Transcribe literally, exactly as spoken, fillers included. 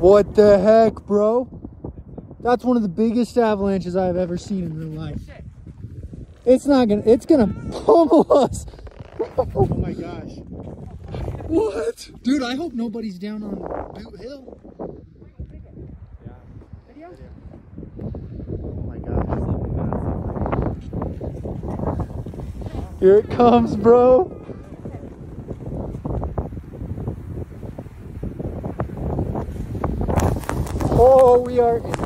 What the heck, bro? That's one of the biggest avalanches I've ever seen in real life. It's not gonna, it's gonna pummel us. Oh my gosh. What? Dude, I hope nobody's down on Boot Hill. Yeah. Oh my gosh. Here it comes, bro. Oh, we are in